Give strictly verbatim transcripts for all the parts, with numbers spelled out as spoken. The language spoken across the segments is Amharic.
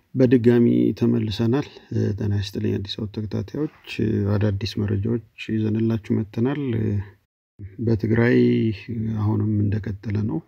በድጋሚ ተመልሰናል ጤና ይስጥልኝ አዲስ አበባ ተከታታዮች አዳዲስ መረጃዎች ይዘንላችሁ መጥተናል በትግራይ አሁንም እንደቀጠለ ነው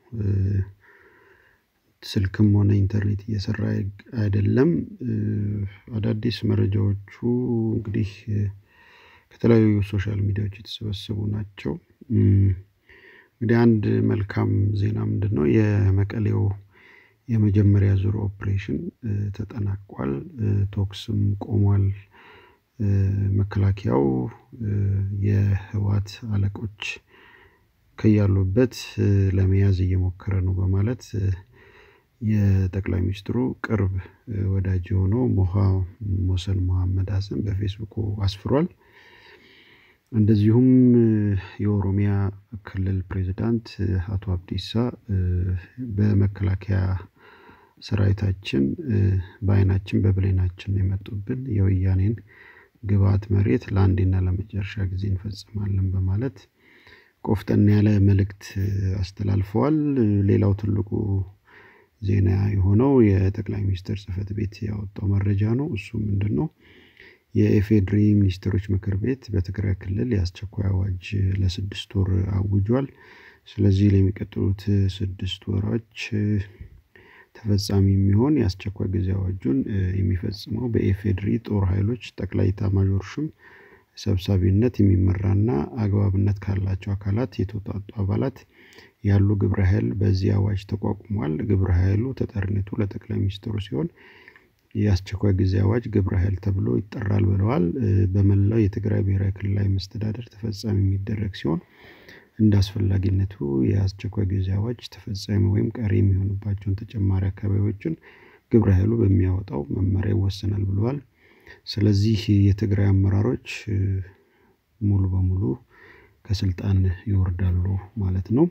ስልክም ሆነ ኢንተርኔት እየሰራ አይደለም አዳዲስ መረጃዎቹ እንግዲህ ከተለያዩ ሶሻል ሚዲያዎች የተሰበሰቡ ናቸው እንግዲህ አንድ መልካም ዜና ምንድነው የመቀሌው የመጀመሪያ ዙር ኦፕሬሽን ተጠናቋል ቶክስም ቆሟል መከላከያው የህዋት አለቆች ከያሉበት ለመያዝ እየሞከረ ነው በማለት የጠቅላይ ሚኒስትሩ ቅርብ ወዳጅ ሆኖ ሞሃ ሞሰን መሐመድ ሐሰን በፌስቡክ አስፍሯል እንደዚሁም የኦሮሚያ ክልል ፕሬዝዳንት አቶ አብዲሳ በመከላከያ ሰራዊታችን ባይናችን በብሌናችን የመጡብን የወያኔን ግባት መሬት ለአንዴና ለመጨረሻ ጊዜ እንፈጽማለን በማለት ቆፍጠን ያለ መልእክት አስተላልፈዋል ሌላው ትልቁ ዜና የሆነው የጠቅላይ ሚኒስትር ጽህፈት ቤት ያወጣው መረጃ ነው እሱ ምንድነው የኢፌድሪ ሚኒስትሮች ምክር ቤት በትግራይ ክልል ያስቸኳይ አዋጅ ለስድስት ወር አውጇል ስለዚህ ለሚቀጥሉት ስድስት ወራዎች ተፈጻሚ የሚሆን ያስቸኳይ ጊዜ አዋጁን የሚፈጽመው በኢፌድሪ ጦር ኃይሎች ጠቅላይ ኤታማዦር ሹም ሰብሳቢነት የሚመራና አግባብነት ካላቸው አካላት የተውጣጡ አባላት ያሉ ግብረ ኃይል በዚህ አዋጅ ተቋቁሟል ግብረ ኃይሉ ተጠርነቱ ለጠቅላይ ሚኒስትሩ ሲሆን ያስቸኳይ ጊዜ አዋጅ ግብረ ኃይል ተብሎ ይጠራል ብለዋል በመላው የትግራይ ብሔራዊ ክልላዊ መስተዳድር ተፈጻሚ የሚደረግ ሲሆን እንዳስፈላጊነቱ ያስቸኳይ ጊዜ አዋጅ ተፈጻሚ ወይም ቀሪ የሚሆንባቸውን ተጨማሪ አካባቢዎችን ግብረ ኃይሉ በሚያወጣው መመሪያ ይወሰናል ብለዋል ስለዚህ የትግራይ አመራሮች ሙሉ በሙሉ ከስልጣን ይወርዳሉ ማለት ነው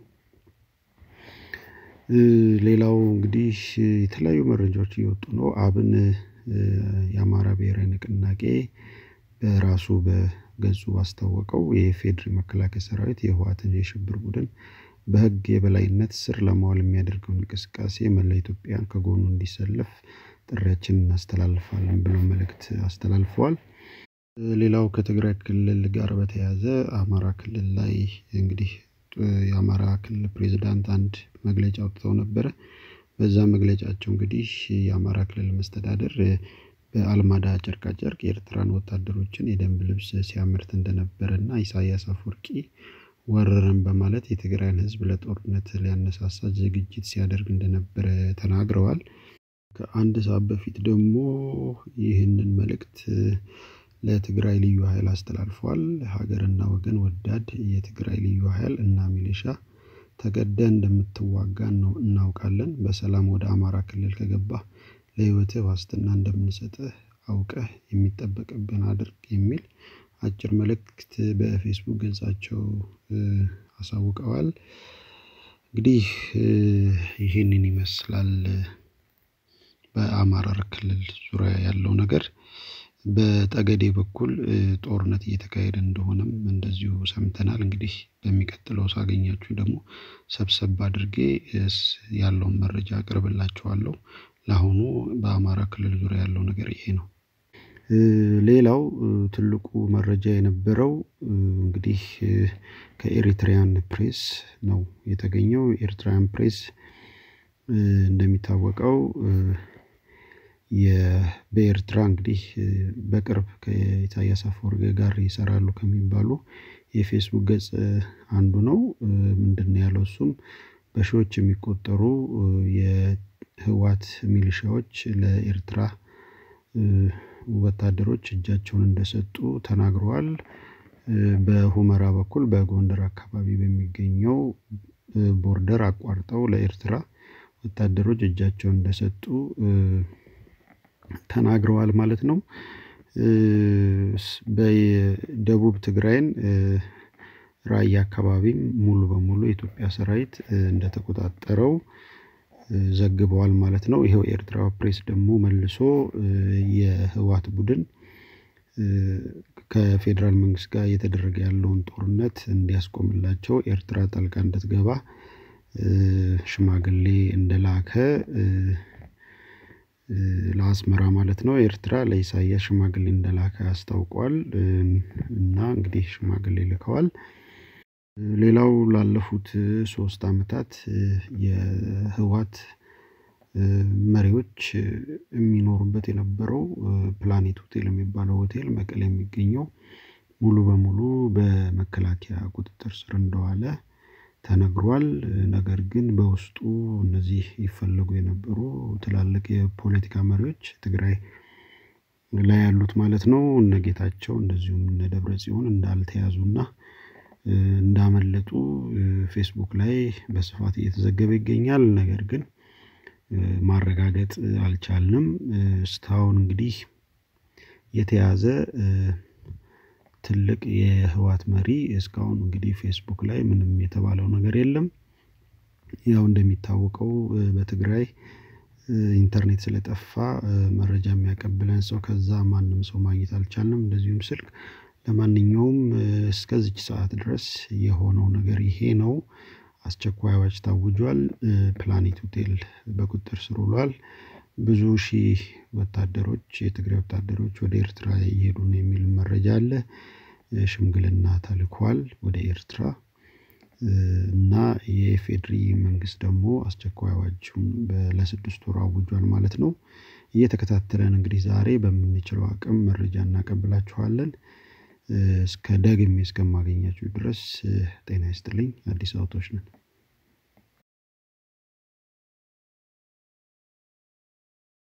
ሌላው እንግዲህ የተለያዩ መረጃዎች እየወጡ ነው አብን የአማራ ብሔራዊ ንቅናቄ በራሱ በገጹ አስተዋወቀው የፌድሪ መከላከያ ሰራዊት የህዋትን የሽብር ቡድን በህግ የበላይነት ስር ለማዋል የሚያደርገው እንቅስቃሴ መላ ኢትዮጵያን ከጎኑ እንዲሰለፍ ጥሪያችንን እናስተላልፋለን ብለው መልእክት አስተላልፈዋል ሌላው ከትግራይ ክልል ጋር በተያያዘ አማራ ክልል ላይ እንግዲህ የአማራ ክልል ፕሬዝዳንት አንድ መግለጫ አውጥተው ነበር በዛ መግለጫቸው እንግዲህ የአማራ ክልል መስተዳድር በአልማዳ ጨርቃ ጨርቅ የኤርትራን ወታደሮችን የደንብ ልብስ ሲያመርት እንደነበረና ኢሳያስ አፈወርቂ ወረረን በማለት የትግራይን ህዝብ ለጦርነት ሊያነሳሳ ዝግጅት ሲያደርግ እንደነበረ ተናግረዋል ከአንድ ሰዓት በፊት ደግሞ ይህንን መልእክት ለትግራይ ልዩ ኃይል አስተላልፈዋል ሀገርና ወገን ወዳድ የትግራይ ልዩ ኃይል እና ሚሊሻ ተገደን እንደምትዋጋን ነው እናውቃለን በሰላም ወደ አማራ ክልል ከገባ ለህይወትህ ዋስትና እንደምንሰጥህ አውቀህ የሚጠበቅብን አድርግ የሚል አጭር መልእክት በፌስቡክ ገጻቸው አሳውቀዋል እንግዲህ ይሄንን ይመስላል በአማራ ክልል ዙሪያ ያለው ነገር በጠገዴ በኩል ጦርነት እየተካሄደ እንደሆነም እንደዚሁ ሰምተናል እንግዲህ በሚቀጥለው ሳገኛችሁ ደግሞ ሰብሰብ አድርጌ ያለውን መረጃ አቀርብላችኋለሁ ለአሁኑ በአማራ ክልል ዙሪያ ያለው ነገር ይሄ ነው ሌላው ትልቁ መረጃ የነበረው እንግዲህ ከኤሪትሪያን ፕሬስ ነው የተገኘው ኤሪትሪያን ፕሬስ እንደሚታወቀው የበኤርትራ እንግዲህ በቅርብ ከኢሳያስ አፈወርቂ ጋር ይሰራሉ ከሚባሉ የፌስቡክ ገጽ አንዱ ነው ምንድነው ያለው እሱም በሺዎች የሚቆጠሩ የህዋት ሚሊሻዎች ለኤርትራ ወታደሮች እጃቸውን እንደሰጡ ተናግረዋል በሁመራ በኩል በጎንደር አካባቢ በሚገኘው ቦርደር አቋርጠው ለኤርትራ ወታደሮች እጃቸውን እንደሰጡ ተናግረዋል ማለት ነው በደቡብ ትግራይን ራያ አካባቢም ሙሉ በሙሉ የኢትዮጵያ ሰራዊት እንደተቆጣጠረው ዘግበዋል ማለት ነው ይሄው ኤርትራ ፕሬስ ደግሞ መልሶ የህዋት ቡድን ከፌደራል መንግስት ጋር የተደረገ ያለውን ጦርነት እንዲያስቆምላቸው ኤርትራ ጣልቃ እንድትገባ ሽማግሌ እንደላከ ለአስመራ ማለት ነው ኤርትራ ለኢሳያስ ሽማግሌ እንደላከ አስታውቋል እና እንግዲህ ሽማግሌ ልከዋል ሌላው ላለፉት ሶስት አመታት የህዋት መሪዎች የሚኖሩበት የነበረው ፕላኔት ሆቴል የሚባለው ሆቴል መቀሌ የሚገኘው ሙሉ በሙሉ በመከላከያ ቁጥጥር ስር እንደዋለ ተነግሯል ነገር ግን በውስጡ እነዚህ ይፈልጉ የነበሩ ትላልቅ የፖለቲካ መሪዎች ትግራይ ላይ ያሉት ማለት ነው እነጌታቸው እንደዚሁም እነ ደብረጽዮን እንዳልተያዙና እንዳመለጡ ፌስቡክ ላይ በስፋት እየተዘገበ ይገኛል ነገር ግን ማረጋገጥ አልቻልንም ስታውን እንግዲህ የተያዘ ትልቅ የህዋት መሪ እስካሁን እንግዲህ ፌስቡክ ላይ ምንም የተባለው ነገር የለም ያው እንደሚታወቀው በትግራይ ኢንተርኔት ስለጠፋ መረጃ የሚያቀብለን ሰው ከዛ ማንንም ሰው ማግኘት አልቻልንም እንደዚሁም ስልክ ለማንኛውም እስከዚህ ሰዓት ድረስ የሆነው ነገር ይሄ ነው አስቸኳይ አዋጅ ታውጇል ፕላኔት ሆቴል በቁጥጥር ስር ውሏል ብዙ ሺህ ወታደሮች የትግራይ ወታደሮች ወደ ኤርትራ እየሄዱ ነው የሚል መረጃ አለ ሽምግልና ተልኳል ወደ ኤርትራ እና የፌድሪ መንግስት ደግሞ አስቸኳይ አዋጁን ለስድስት ወር አውጇል ማለት ነው እየተከታተለን እንግዲህ ዛሬ በመንችለው አቅም መረጃ እናቀብላችኋለን እስከ ደግሜ እስከማገኛችሁ ድረስ ጤና ይስጥልኝ አዲስ አውቶች ነን